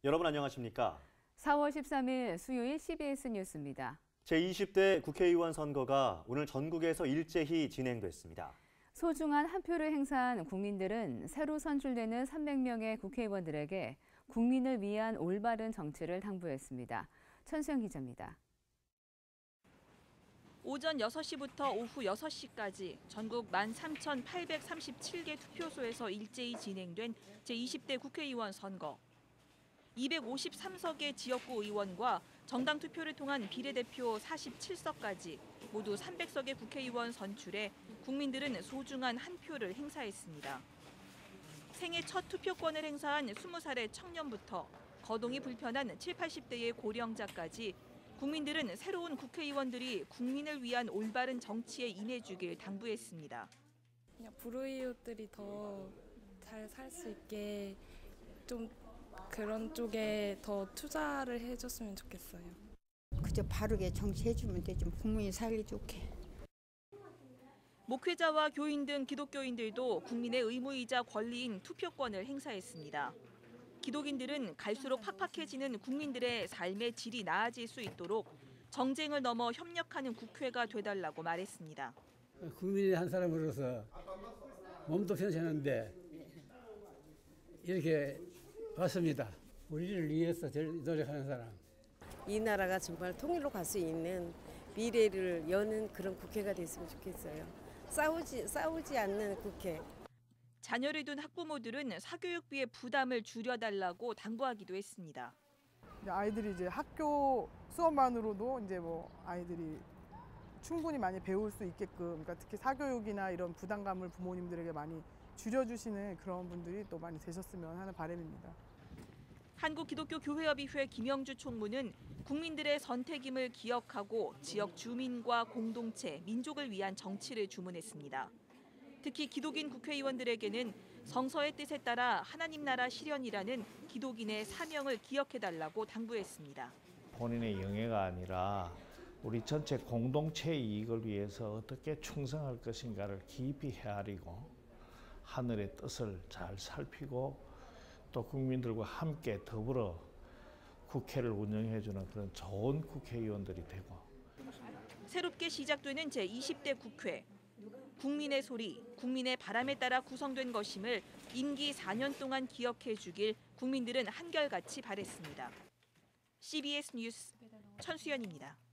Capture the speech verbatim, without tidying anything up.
여러분 안녕하십니까? 사월 십삼일 수요일 씨비에스 뉴스입니다. 제이십 대 국회의원 선거가 오늘 전국에서 일제히 진행됐습니다. 소중한 한 표를 행사한 국민들은 새로 선출되는 삼백 명의 국회의원들에게 국민을 위한 올바른 정치를 당부했습니다. 천수영 기자입니다. 오전 여섯 시부터 오후 여섯 시까지 전국 만 삼천팔백삼십칠 개 투표소에서 일제히 진행된 제이십 대 국회의원 선거. 이백오십삼 석의 지역구 의원과 정당 투표를 통한 비례대표 사십칠 석까지 모두 삼백 석의 국회의원 선출에 국민들은 소중한 한 표를 행사했습니다. 생애 첫 투표권을 행사한 스무 살의 청년부터 거동이 불편한 칠십, 팔십 대의 고령자까지 국민들은 새로운 국회의원들이 국민을 위한 올바른 정치에 임해주길 당부했습니다. 그냥 불우이웃들이 더 잘 살 수 있게 좀 그런 쪽에 더 투자를 해줬으면 좋겠어요. 그저 바르게 정치해주면 되죠. 국민이 살기 좋게. 목회자와 교인 등 기독교인들도 국민의 의무이자 권리인 투표권을 행사했습니다. 기독인들은 갈수록 팍팍해지는 국민들의 삶의 질이 나아질 수 있도록 정쟁을 넘어 협력하는 국회가 돼달라고 말했습니다. 국민의 한 사람으로서 몸도 편찮은데 이렇게 왔습니다. 우리를 위해서 노력하는 사람. 이 나라가 정말 통일로 갈 수 있는 미래를 여는 그런 국회가 됐으면 좋겠어요. 싸우지 싸우지 않는 국회. 자녀를 둔 학부모들은 사교육비의 부담을 줄여달라고 당부하기도 했습니다. 아이들이 이제 학교 수업만으로도 이제 뭐 아이들이 충분히 많이 배울 수 있게끔, 그러니까 특히 사교육이나 이런 부담감을 부모님들에게 많이 줄여주시는 그런 분들이 또 많이 되셨으면 하는 바람입니다. 한국기독교교회협의회 김영주 총무는 국민들의 선택임을 기억하고 지역 주민과 공동체, 민족을 위한 정치를 주문했습니다. 특히 기독인 국회의원들에게는 성서의 뜻에 따라 하나님 나라 실현이라는 기독인의 사명을 기억해달라고 당부했습니다. 본인의 영예가 아니라 우리 전체 공동체의 이익을 위해서 어떻게 충성할 것인가를 깊이 헤아리고 하늘의 뜻을 잘 살피고 또 국민들과 함께 더불어 국회를 운영해주는 그런 좋은 국회의원들이 되고. 새롭게 시작되는 제이십 대 국회. 국민의 소리, 국민의 바람에 따라 구성된 것임을 임기 사 년 동안 기억해 주길 국민들은 한결같이 바랬습니다. 씨비에스 뉴스 천수연입니다.